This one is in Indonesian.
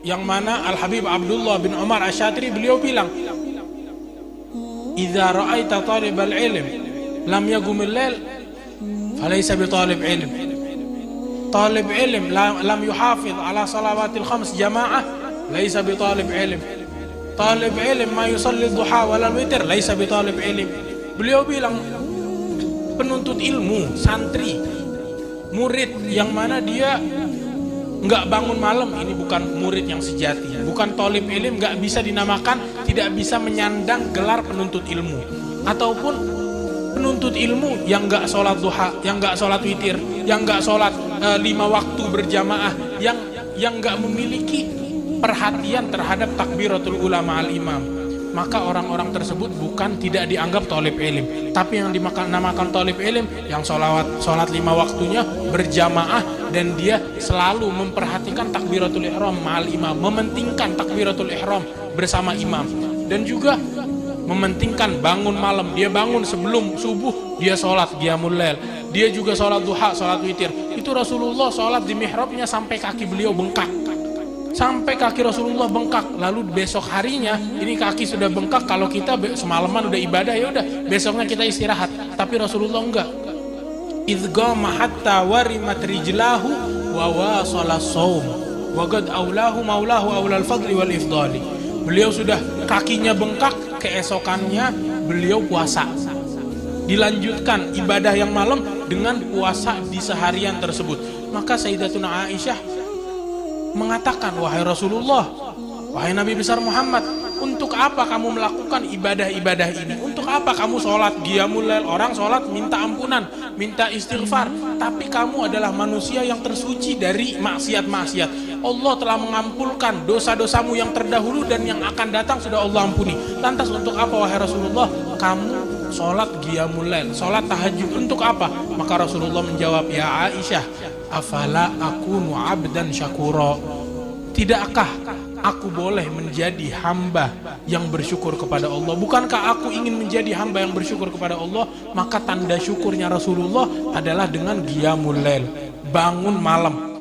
yang mana Al-Habib Abdullah bin Umar Asy-Syatiri beliau bilang, "Idza ra'aita talibal ilm lam yaqumil lail falaysa bi talib ilm." Talib ilm lam yuhafiz ala salawatil khams jamaah laysa bi talib ilm. Talib ilm ma yusalli duha wal witir laysa bi talib ilm. Beliau bilang penuntut ilmu, santri, murid yang mana dia nggak bangun malam, ini bukan murid yang sejati, bukan talib ilm, nggak bisa dinamakan, tidak bisa menyandang gelar penuntut ilmu. Ataupun penuntut ilmu yang nggak sholat duha, yang nggak sholat witir, yang nggak sholat 5 waktu berjamaah, yang nggak memiliki perhatian terhadap takbiratul ulama al imam, maka orang-orang tersebut bukan tidak dianggap talib ilm, tapi yang dinamakan talib ilm yang sholat 5 waktunya berjamaah dan dia selalu memperhatikan takbiratul ihram ma'al imam, mementingkan takbiratul ihram bersama imam, dan juga mementingkan bangun malam. Dia bangun sebelum subuh, dia sholat qiyamul lail, dia juga sholat duha, sholat witir. Itu Rasulullah sholat di mihrabnya sampai kaki beliau bengkak, sampai kaki Rasulullah bengkak. Lalu besok harinya ini kaki sudah bengkak, kalau kita semalaman udah ibadah ya udah besoknya kita istirahat, tapi Rasulullah enggak. Idgama hatta warimat rijlahu wa wasala shaum wa qad aulahu maulahu aulal fadli wal ifdali. Beliau sudah kakinya bengkak, keesokannya beliau puasa, dilanjutkan ibadah yang malam dengan puasa di seharian tersebut. Maka Sayyidatuna Aisyah mengatakan, "Wahai Rasulullah, wahai Nabi besar Muhammad, untuk apa kamu melakukan ibadah-ibadah ini? Untuk apa kamu sholat qiyamul lail? Orang sholat minta ampunan, minta istighfar, tapi kamu adalah manusia yang tersuci dari maksiat-maksiat. Allah telah mengampulkan dosa-dosamu yang terdahulu dan yang akan datang sudah Allah ampuni. Lantas untuk apa wahai Rasulullah kamu sholat qiyamul lail, sholat tahajud, untuk apa?" Maka Rasulullah menjawab, "Ya Aisyah, afala akunu abdan syakura? Tidakkah aku boleh menjadi hamba yang bersyukur kepada Allah? Bukankah aku ingin menjadi hamba yang bersyukur kepada Allah?" Maka tanda syukurnya Rasulullah adalah dengan qiyamul lail, bangun malam.